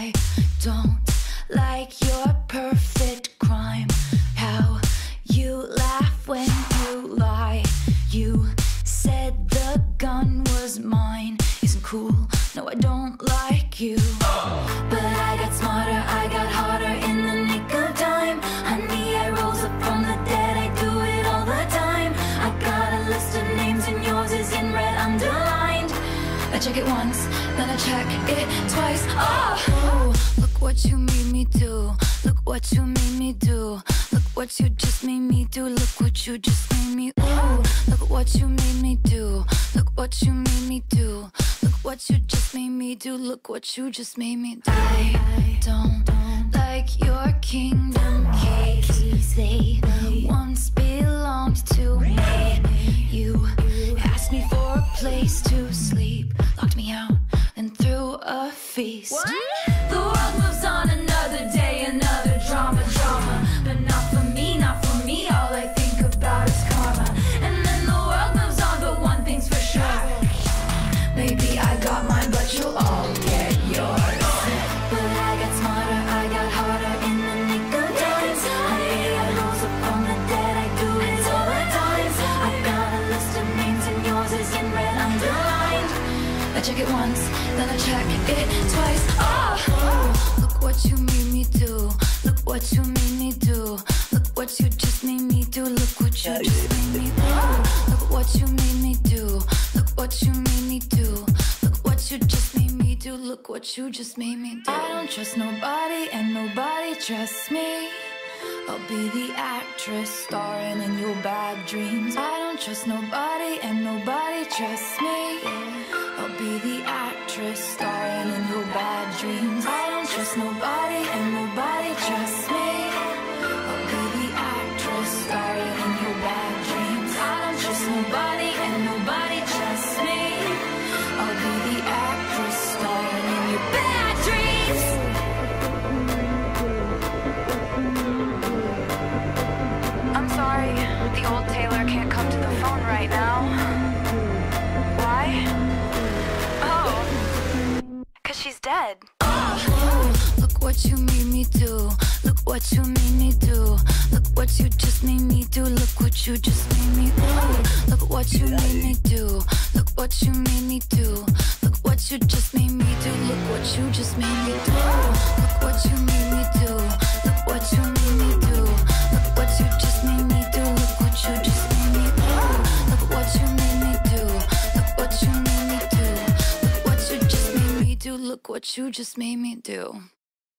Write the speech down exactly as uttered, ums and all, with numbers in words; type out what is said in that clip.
I don't like your perfect crime. How you laugh when you lie. You said the gun was mine. Isn't cool, no I don't like you. But I got smarter, I got harder in the nick of time. Honey, I rose up from the dead, I do it all the time. I got a list of names and yours is in red underlined. I check it once, then I check it twice. Oh, oh, look what you made me do. Look what you made me do. Look what you just made me do. Look what you just made me. Ooh, look what you made me do. Look what you made me do. Look what you just made me do. Look what you just made me do. I don't like your kingdom keys. They once belonged to me. You asked me for a place to sleep, locked me out, then threw a feast. What? The world moves on, another day, another drama, drama. But not for me, not for me, all I think about is karma. And then the world moves on, but one thing's for sure. Maybe I got mine, but you'll all get yours. But I got smarter, I got harder in the nick of time. Honey, I rose up from the dead, I do it all the time. I got a list of names and yours is in red underlined. I check it once, then I check it twice. Oh, oh, look what you made me do. Look what you made me do. Look what you just made me do. Look what you just made me do. Look what you made me do. Look what you made me do. Look what you just made me do. Look what you just made me do. I don't trust nobody and nobody trusts me. I'll be the actress starring in your bad dreams. I don't trust nobody and nobody trusts me. I'll be the actress starring in your bad dreams. I don't trust nobody and nobody trusts me. I'll be the actress starring in your bad dreams. I don't trust nobody and nobody trusts me. I'll be the actress starring in your bad dreams. I'm sorry, the old Taylor can't come to the phone right now. Why? Oh, cause she's dead. Oh, look what you made me do. Look what you made me do. Look what you just made me do. Look what you just made me do. Look what you made me do. Look what you made me do. Look what you just made me do. Look what you just made me do. Look what you made me do. Look what you made me do. Look what you just made me do. Look what you just made me do. Look what you made me do. Look what you made me do. Look what you just made me do. Look what you just made me do.